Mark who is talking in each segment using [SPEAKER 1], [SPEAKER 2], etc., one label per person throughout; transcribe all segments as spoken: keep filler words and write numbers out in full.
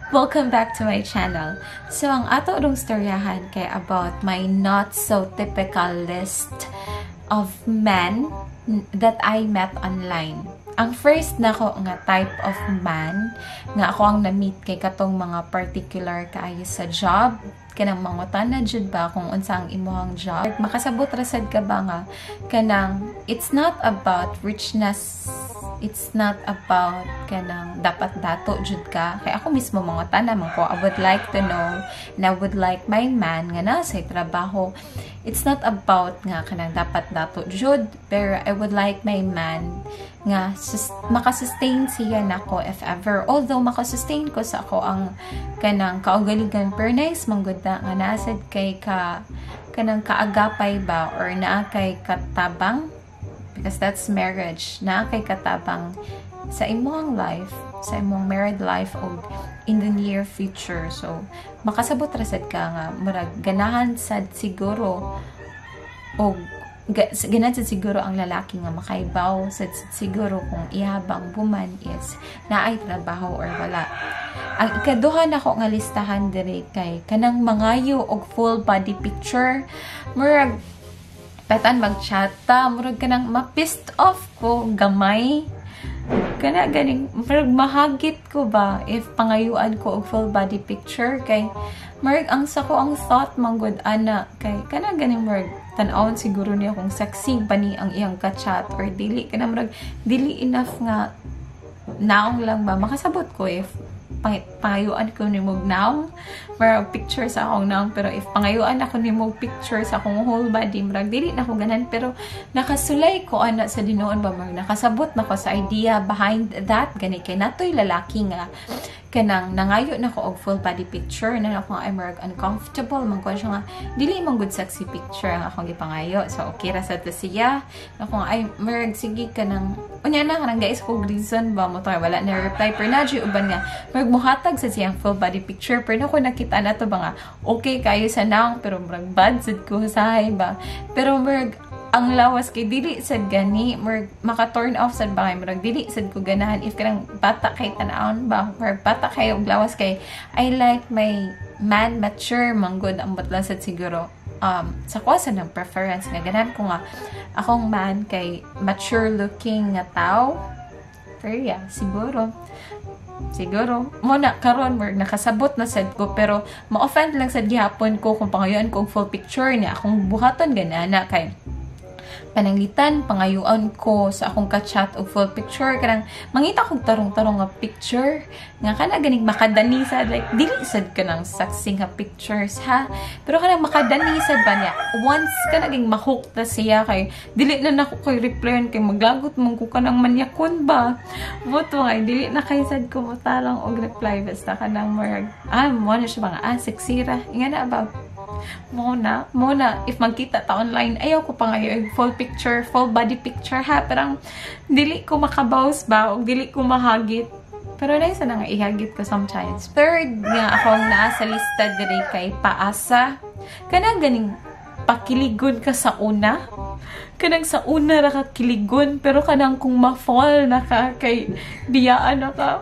[SPEAKER 1] Welcome back to my channel. So, ang ato rong storyahan kay about my not so typical list of men that I met online. Ang first na ko nga type of man nga ako ang na-meet kay katong mga particular kaayo sa job. Kanang mangutan na jud ba kung unsa ang imuhang job. Makasabot ra sad ka ba nga kanang it's not about richness. It's not about kanang dapat dato jud ka. Kaya ako mismo mangutan naman ko. I would like to know and I would like my man nga nasa trabaho. It's not about nga kanang dapat dato jud, pero I would like my man nga sus makasustain siya nako if ever. Although makasustain ko sa ako ang kanang kaugaligan, pero nice man gud na nga nasad kay ka kanang kaagapay ba or naa kay katabang, because that's marriage, naa kay katabang sa imong life, sa imong married life o in the near future. So makasabot ra sad ka nga murag ganahan sad siguro o ganahan sad siguro ang lalaki nga makaibaw sad siguro kung ihabang buman is naay trabaho or wala. Ang ikaduha na ko nga listahan diri kay kanang mangayo og full body picture. Murag petan magchata, murag kanang ma-pissed off ko gamay. Kana ganing murag mahagit ko ba if pangayuan ko og full body picture kay murag ang sako ang thought manggod ana kay kana ganing murag tan-awon siguro niya kung sexy ba ni ang iyang ka-chat or dili kana murag dili enough nga naong lang ba makasabot ko if pangayuan ko ni mog naong murag picture sa akong naong, pero if pangayuan ako ni mog picture sa akong whole body murag dili na ko ganan, pero nakasulay ko ana sa dinuon ba murag nakasabot na ko sa idea behind that gani kay natoy lalaki nga kanang nangayo na ko og full body picture na ako ay murag uncomfortable man ko siya nga dili man good sexy picture ang akong gipangayo, so okay ra sa to siya ako ay murag sige kanang unya na kanang guys ko reason ba mo to wala na reply, pero na uban nga murag muhatag sa siyang full body picture, pero ako nakita na to ba nga okay kayo sa naong, pero murag bad sad ko sahay ba, pero murag ang lawas kay dili sad gani murag maka turn off sad ba kay murag dili sad ko ganahan if kanang bata kay tan-awon ba murag bata kay og lawas kay I like my man mature manggod ang batlan sad siguro um sa kwasa ng preference nga ganahan ko nga akong man kay mature looking nga tao, pero yeah siguro siguro mo na karon murag nakasabot na sad ko, pero ma-offend lang sad gihapon ko kung pangayoan ko og full picture niya akong buhaton ganana kay pananglitan pangayuan ko sa akong ka-chat og full picture kanang mangita kog tarong-tarong nga picture nga kana ganing makadani sad like dili sad kanang sexy nga pictures ha, pero kanang makadani sad ba niya once kana ging mahook ta siya kay dili na nako koy replyan kay maglagot mong ko kanang manyakon ba boto nga dili na kay sad ko mo tarong og reply basta kanang murag ah mo na siya mga ah sexy ra nga na ba muna, muna, if magkita ta online, ayaw ko pa ngayon full picture, full body picture ha, parang dili ko makabaws ba, o dili ko mahagit, pero nice na nga ihagit ko sometimes. Third nga akong naa sa lista diri kay paasa, kanang ganing pakiligon ka sa una, kanang sa una ra ka kiligon, pero kanang kung ma-fall na ka, kay biyaan na ka,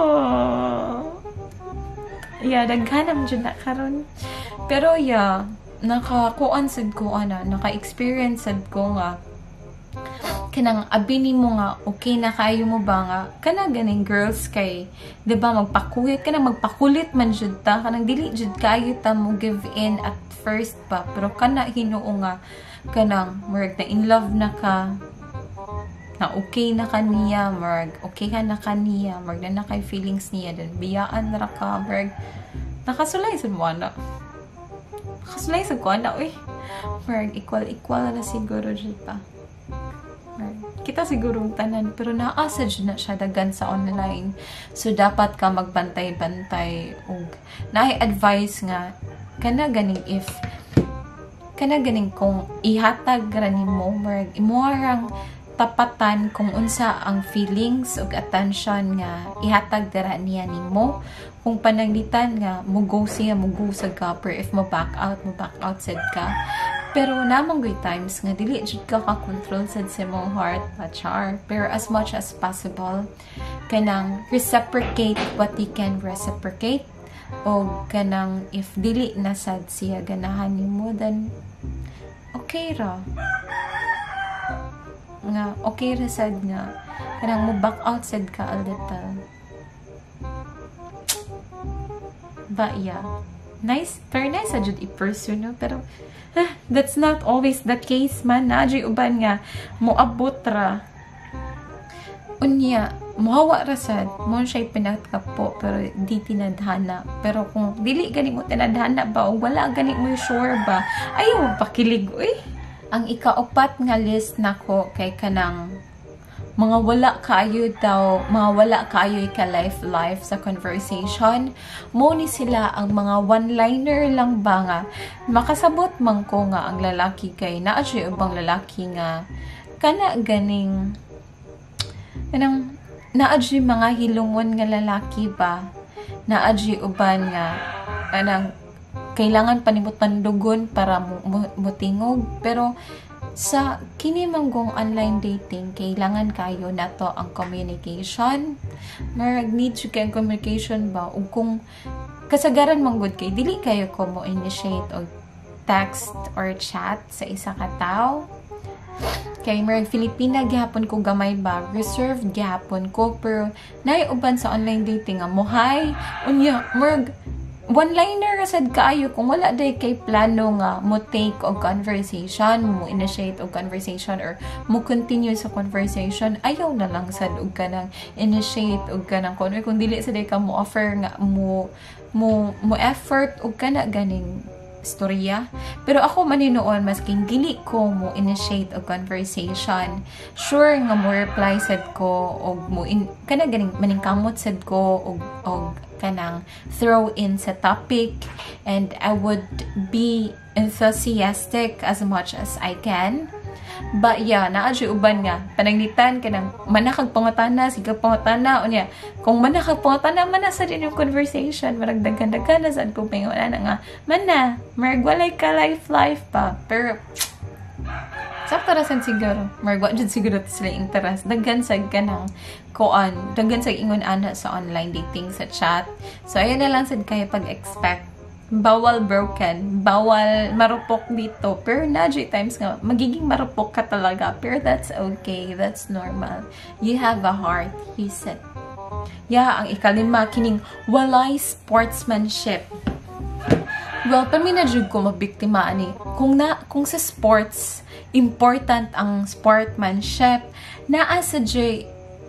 [SPEAKER 1] oh, yeah, daghanam dyan na karon. Pero yeah, nakakuan sad ko ana, naka-experience sad ko nga kanang abini mo nga okay na kayo mo ba nga kana ganing girls kay di ba magpakulit kanang magpakulit man jud ta kanang dili jud kayo ta mo give in at first ba, pero kana Hinuo nga kanang murag na in love na ka na okay na kaniya murag okay ka na kaniya murag na kay feelings niya then biyaan ra ka murag nakasulay sa mo na nakasulay sa ko na uy murag equal equal na siguro jud pa murag kita sigurong tanan, pero naasa jud na siya dagan sa online, so dapat ka magbantay-bantay og na-advise nga kana ganing if kana ganing kung ihatag ra nimo murag imuharang tapatan kung unsa ang feelings ug attention nga ihatag dira niya nimo, kung pananglitan nga mugo siya mugo sa ka, pero if mo back out mo back out sad ka, Pero namang good times nga dili jud ka ka-control sad sa imong heart pa char. Pero as much as possible kanang reciprocate what you can reciprocate, o kanang if dili na sad siya ganahan nimo, then okay ra nga, okay ra sad nga kanang mo back out sad ka a little. But yeah, nice, very nice sa jud i-pursue, no? Pero ah, that's not always the case man. Nadyo'y uban nga moabot ra unya, muhawa ra sad mo siya'y pinagkapo pero di tinadhana. Pero kung dili gani mo tinadhana ba o wala gani mo sure ba, ayaw pakilig. Uy, ang ikaupat nga list nako kay kanang mga wala kaayo daw, mga wala kaayo ka life life sa conversation. Mo ni sila ang mga one-liner lang ba nga makasabot man ko nga ang lalaki kay naa siya ubang lalaki nga kana ganing kanang naa siya mga hilungon nga lalaki ba, naa siya uban nga kanang kailangan panimutan dugon para mutingog. Pero sa kini manggong online dating, kailangan kayo na to ang communication. Marag need to kay communication ba, ug kung kasagaran manggod kay dili kayo ko mo initiate og text or chat sa isa ka tawo. Kay marag Filipina gihapon ko gamay ba, reserved gihapon ko, pero nay uban sa online dating nga mo hi unya marag one-liner sad kaayo kung wala day kay plano nga mo take og conversation, mo initiate og conversation or mo continue sa conversation, ayaw na lang sad og kanang initiate og kanang kung, kung dili sa day ka mo offer nga mo mo mo effort og kana ganing istorya. Pero ako maninoon masking dili ko mo initiate og conversation, sure nga mo reply sad ko og mo in, kana ganing maningkamot sad ko og og kanang throw in sa topic, and I would be enthusiastic as much as I can. But yeah, naa siya uban nga pananglitan kanang manakag pangutana, sigag pangutana unya. Kung manakag pangutana man sa din yung conversation, marag daghan-daghan na sad ko pangutana nga mana marag walay ka life life pa. Pero sakto ra sad siguro marag wa jud siguro sila interest daghan sa kanang koan, daghan sa ingon ana sa online dating sa chat. So ayan na lang sad kayo pag-expect. Bawal broken, bawal marupok dito. Pero nadyo times nga magiging marupok ka talaga, pero that's okay, that's normal. You have a heart, he said. Yeah, ang ikalima kining walay sportsmanship. Well, pami na jud ko mabiktima ani. Kung na kung sa sports important ang sportsmanship, naa sa jay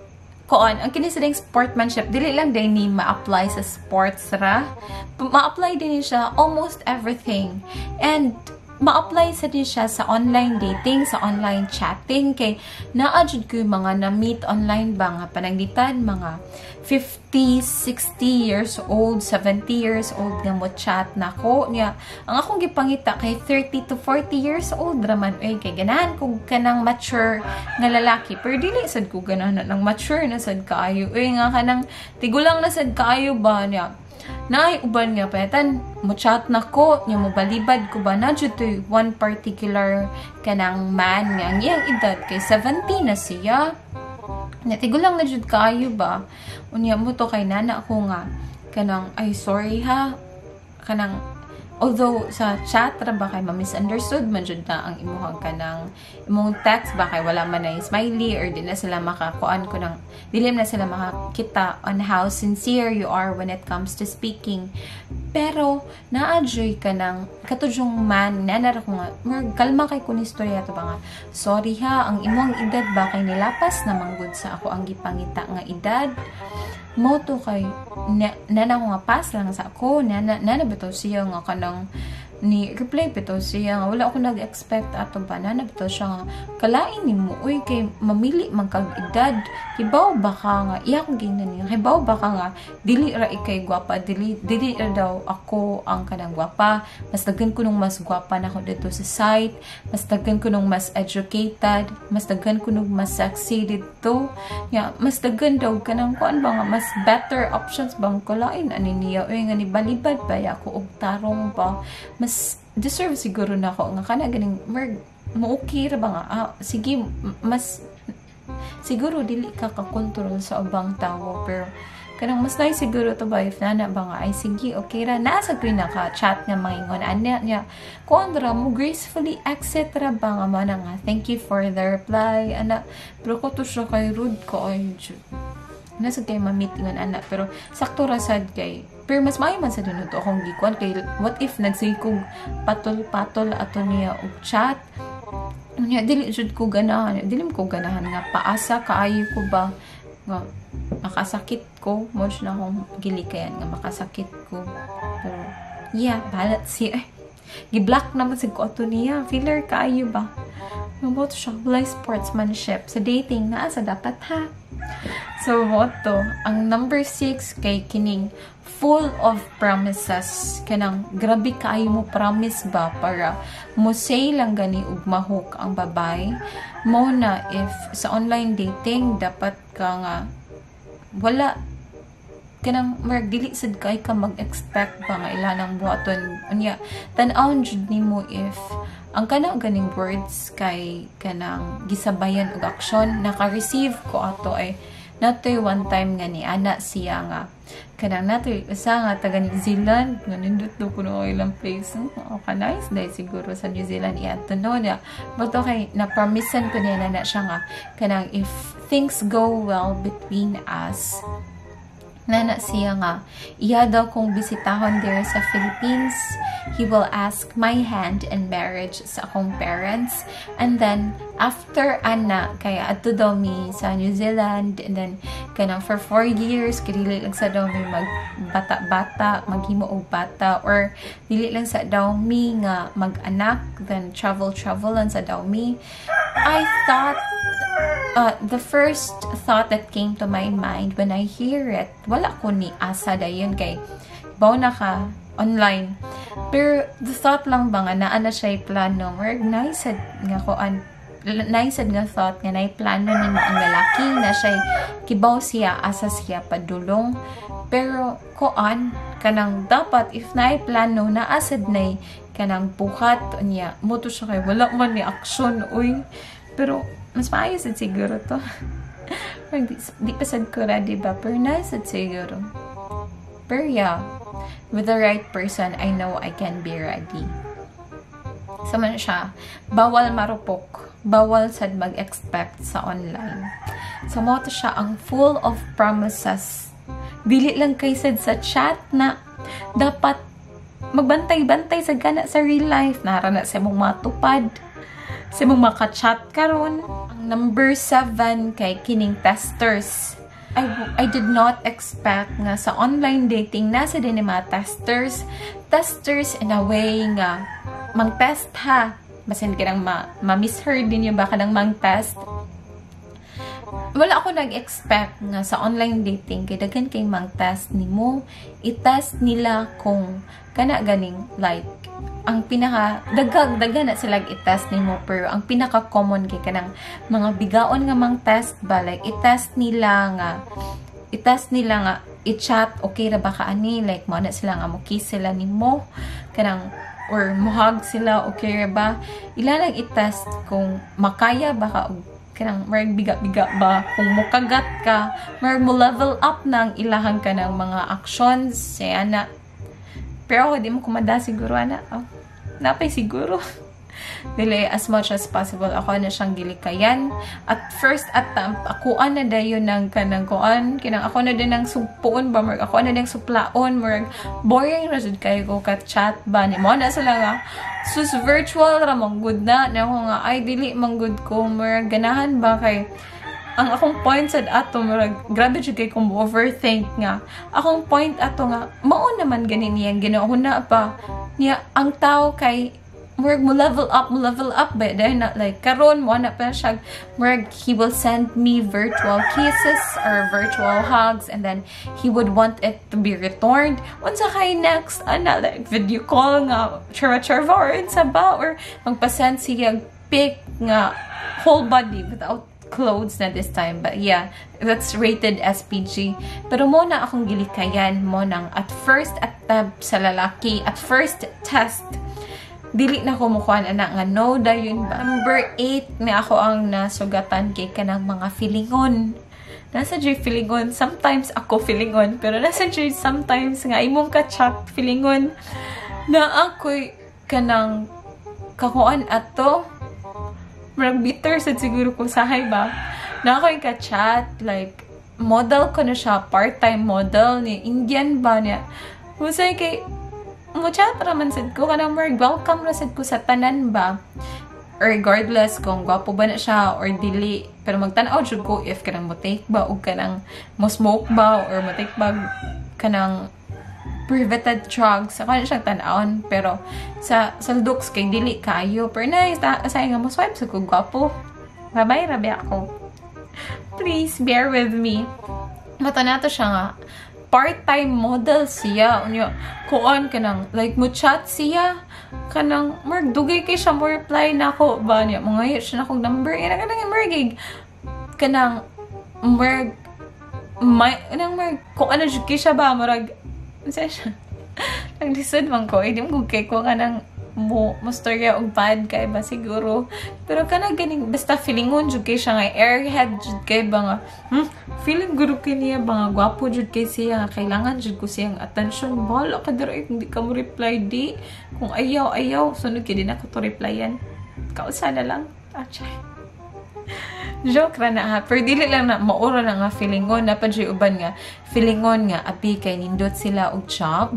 [SPEAKER 1] koon, ang kinisideng sportsmanship, dili lang din ni ma-apply sa sports ra. Ma-apply din siya almost everything. And ma-apply sa din siya sa online dating, sa online chatting. Kay naadjud ko yung mga na-meet online ba nga pananglitan, mga fifty, sixty years old, seventy years old nga mo chat na ko niya. Ang akong gipangita kay thirty to forty years old raman, ay kay ganahan kung kanang mature nga lalaki, pero dili sad ko ganahan nang mature na sad kaayo, ay nga kanang tigulang na sad kaayo ba niya. Naay uban nga patan mo chat na ko nya mo balibad ko ba na jud to one particular kanang man nga ang iyang edad kay seventy na siya. Natigulang na jud kaayo ba, unya mo to kay nana ko nga kanang ay sorry ha kanang although sa chat ra ba kay ma-misunderstood man jud na ang imuhang kanang imong text ba kay wala man na smiley or di na sila makakuan ko nang dilim na sila makakita on how sincere you are when it comes to speaking. Pero naa-joy ka nang katudyong man nanara ko nga kalma kay kun istorya to ba nga sorry ha ang imong edad ba kay nilapas na manggod sa ako ang gipangita nga edad mo to kay na, nana ko nga pass lang sa ako nana nana bitaw siya nga kanang ni reply bitaw siya nga wala ako nag-expect ato ba nana bitaw siya nga kalain nimo uy kay mamili man kag edad hibaw ba ka nga iya ko gingnan niya hibaw ba ka nga dili ra ikay gwapa dili dili ra daw ako ang kanang gwapa, mas daghan ko nung mas gwapa na ako dito sa site, mas daghan ko nung mas educated, mas daghan ko nung mas sexy dito ya, mas daghan daw kanang kuan ba nga mas better options bang kulain ani niya uy nga ni balibad ba ya ko og tarong ba mas deserve siguro na ako nga kana ganing mer mo okay ra ba nga ah, sige mas siguro dili ka ka-control sa ubang tao pero kanang mas nice siguro to ba if nana ba nga ay sige okay ra nasa green na ka chat nga maingon ana niya kung ra mo gracefully exit ra ba nga man nga thank you for the reply ana pero ko to siya kay rude ko ay nasa kay ma-meet ngon ana pero sakto ra sad kay pero mas maayo man sa dinto akong gikuan kay what if nagsigkog patol-patol ato niya og chat nya dili jud ko ganahan dili ko ganahan nga paasa kaayo ko ba nga makasakit ko mo na akong gilikayan nga makasakit ko pero yeah balat si eh gi-block naman sa ko ato niya filler kaayo ba mo to siya wala sportsmanship sa dating na sa dapat ha so mo to ang number six kay kining full of promises kanang grabe kaayo mo promise ba para mo say lang gani ug mahok ang babay mo na if sa online dating dapat ka nga wala kanang marag dili sad kay ka mag-expect ba nga ilanang buhaton unya tan-awon jud nimo if ang kana ganing words kay kanang gisabayan og aksyon naka-receive ko ato ay natoy one time nga ni ana siya nga kanang natoy usa nga taga New Zealand nga nindot do kuno ilang place oh ka nice dahil siguro sa New Zealand iya to know niya but okay na promisean ko niya na, na siya nga kanang if things go well between us nana siya nga iya daw kung bisitahon there sa Philippines he will ask my hand in marriage sa akong parents and then after ana kaya adto daw mi sa New Zealand and then kanang for four years dili lang sa daw mi mag bata-bata maghimo og bata or dili lang sa daw mi nga mag-anak then travel travel lang sa daw mi I thought Uh, the first thought that came to my mind when I hear it, wala ko ni asa dayon kay baw na ka online. Pero the thought lang ba nga naa na siya plano, or nice nga ko an nice nga thought nga nay plano ni mo ang lalaki na siya kibaw siya asa siya padulong. Pero koan kanang dapat if naay plano na asad nay kanang buhat niya mo to siya kay wala man ni action uy. Pero mas maayos at siguro to. di, di pa sad ko ra, diba? Pero nasad siguro. Pero yeah, with the right person, I know I can be ready. So man siya, bawal marupok. Bawal sad mag-expect sa online. So mo to siya ang full of promises. Dili lang kay sad sa chat na dapat magbantay-bantay sa gana sa real life. Narana sa mong matupad. Sa mong maka-chat karon. Ang number seven kay kining testers. I, I did not expect nga sa online dating nasa din mga testers. Testers in a way nga mang-test ha. Basin kinang ma-misheard din yung baka ng mang-test. Wala ako nag-expect nga sa online dating kay daghan kay mang-test nimo. I-test nila kung kana ganing like ang pinaka dagag daga na sila i-test nimo pero ang pinaka common kay kanang mga bigaon nga mang test ba like i-test nila nga i-test nila nga i-chat okay ra ba ka ani like mo na sila nga mo kiss sila nimo kanang or mohag sila okay ra ba ila lang i-test kung makaya ba ka kanang marag biga-biga ba kung mukagat ka marag mo level up nang ilahang ka ng mga actions say ana pero ako di mo kumanda siguro ana oh. Napay siguro. Dili, as much as possible, ako na siyang gilikayan. At first attempt, ako na dayon ng kanang kuan. Kinang ako na din ng supuon ba? Marag, ako na din suplaon. Marag, boring na jud kayo ko ka-chat ba? Ni mo na sila nga. Sus, virtual ra mong good na. Na ako nga, ay, dili mang good ko. Marag, ganahan ba kay ang akong point sa ato, marag, grabe jud kay kung overthink nga. Akong point ato nga, mao naman ganin niyang ginauna pa. Niya, ang tao kay, murag mo level up, mo level up ba? Dahil na, like, karon mo na pa siya, murag, he will send me virtual kisses or virtual hugs and then he would want it to be returned. Unsa kay next, ana, like, video call nga, chara-charva or insa ba? Or magpasend siya pic nga, whole body without clothes na this time. But yeah, that's rated S P G. Pero mo na akong gilikayan mo nang at first attempt sa lalaki, at first test, dili na ko mukuha na nga no dayon ba. Number eight na ako ang nasugatan kay kanang mga filingon. Nasa dyan filingon, sometimes ako filingon, pero nasa dyan sometimes nga imong ka-chat filingon na ako'y kanang kakuan ato marag bitter sad siguro kung sahay ba na ako'y ka-chat like model ko na siya, part-time model ni Indian ba niya. Musay kay mo chat raman sad ko kanang more welcome ra sad ko sa tanan ba, regardless kung gwapo ba na siya or dili, pero magtan-aw jud ko if kanang mo take ba o kanang mo smoke ba or mo take ba kanang prohibited drugs sa kanang siyang tan-aon. Pero sa sa looks kay dili kayo, pero na sa nga mo swipe sa ko gwapo, babay rabi ako, please bear with me. Mata nato siya nga part-time model siya. Unya, kuan kanang, like, mo chat siya. Kanang, marg, dugay kay siya mo reply na ako. Ba niya, mga siya na akong number. Ina ka nang margig. Kanang, marg, may, kanang marg, kung ano kay siya ba, marag, ano siya? Nag-lisod man ko. Hindi mo kay ko kanang, mo, mo storya og bad kay ba siguro. Pero kana ganing basta feelingon jud kay siya nga airhead jud kay ba nga hmm, feeling guru kay niya ba nga gwapo jud kay siya nga kailangan jud ko siyang attention. Bahala ka dira hindi ka mo reply di. Kung ayaw ayaw sunod kay din ako to replyan. Kausa na lang. Achay. Joke ra na ha. Pero dili lang na maura na nga feelingon na pa jud uban nga feelingon nga api kay nindot sila og job.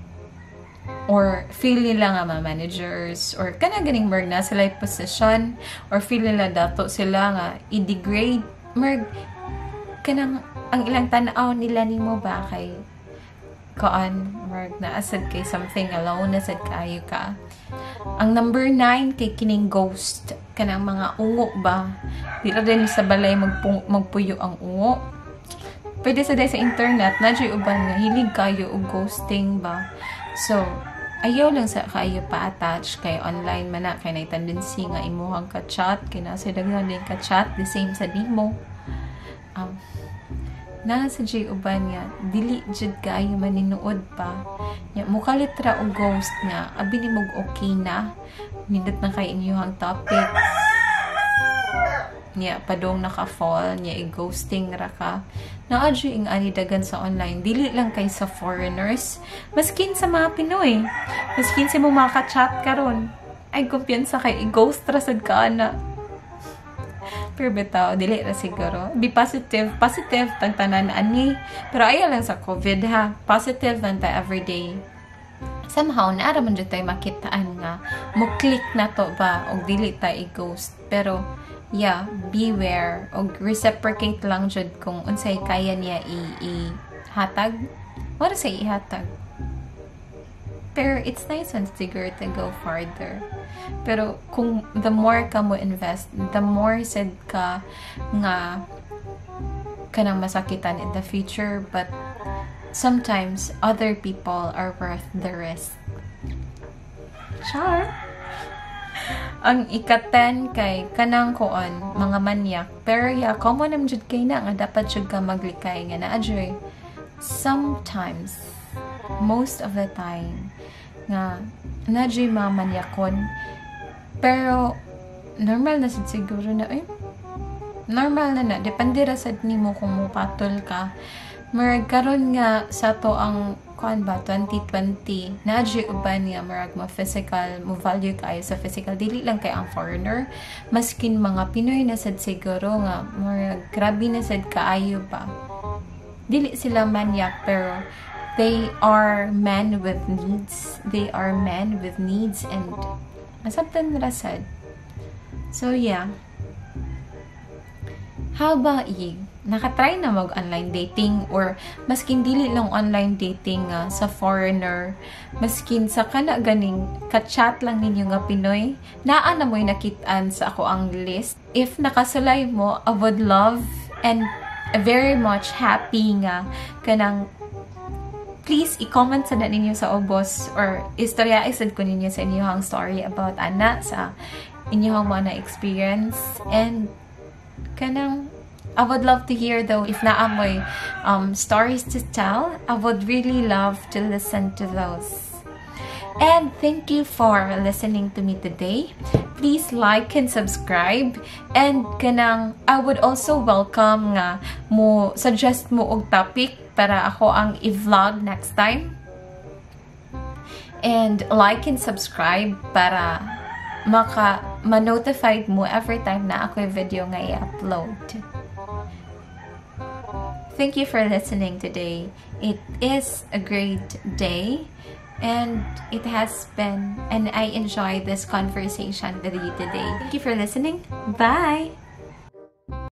[SPEAKER 1] Or feel nila nga mga managers or kana ganing merg na sila position or feel nila dato sila nga i-degrade merg kanang ang ilang tanaw nila nimo ba kay kaan merg na asad kay something alone na sad kayo ka. Ang number nine kay kining ghost kanang mga ungo ba dira din sa balay magpung, magpuyo ang ungo. Pwede sa day sa internet na jay uban nga hilig kayo og ghosting ba. So ayaw lang sa kayo pa-attach kay online man na kay na tendency nga imuhang ka-chat kay nasa daghan din ka-chat the same sa dimo. Um, nasa jay uban nga dili jud kaayo maninuod pa. Ya mukalit ra og ghost nga abi ni mog okay na nindot na kay inyong topics. Niya padong naka-fall niya i-ghosting ra ka. Naadyo ing anidagan sa online. Dili lang kay sa foreigners. Maskin sa mga Pinoy. Maskin sa mga maka-chat karon. Ay, kumpiyansa kay i-ghost rasad ka na. Pero bitaw, dili ra siguro. Be positive. Positive, tagtanan ani. Pero ayaw lang sa COVID ha. Positive lang ta everyday. Somehow, naaraman dyan tayo makitaan nga. Mo-click na to ba? O dili tayo i-ghost. Pero, yeah, beware og reciprocate lang jud kung unsay kaya niya i-hatag. What is say ihatag? Pero it's nice when siguro to go farther. Pero kung the more ka mo invest, the more said ka nga kanang masakitan in the future, but sometimes other people are worth the risk. Char. Ang ika-ten kay kanang kuon mga manyak, pero ya common nam jud kay na nga dapat jud ka maglikay nga naa joy sometimes most of the time nga na joy mga manyakon, pero normal na sad siguro na eh normal na na depende ra sad nimo kung mopatol ka. Marag karon nga sa to ang kuan ba twenty twenty na di uban nga marag mo physical mo value kayo sa physical dili lang kay ang foreigner, maskin mga Pinoy na sad siguro nga marag grabe na sad kaayo ba dili sila manyak pero they are men with needs, they are men with needs and masabtan ra sad. So yeah, how about you? Nakatry na mag-online dating or maskin dili lang online dating uh, sa foreigner, maskin sa kana ganing ka-chat lang ninyo nga Pinoy, naa na mo'y nakitaan sa ako ang list. If nakasulay mo, I would love and very much happy nga kanang please i-comment sa na ninyo sa ubos or istorya isad ko ninyo sa inyong story about ana sa inyong mga experience and kanang I would love to hear though if naamoy um, stories to tell. I would really love to listen to those. And thank you for listening to me today. Please like and subscribe. And kanang, I would also welcome nga mo, suggest mo og topic para ako ang i-vlog next time. And like and subscribe para maka ma-notified mo every time na ako yung video nga i-upload. Thank you for listening today. It is a great day. And it has been, and I enjoyed this conversation with you today. Thank you for listening. Bye!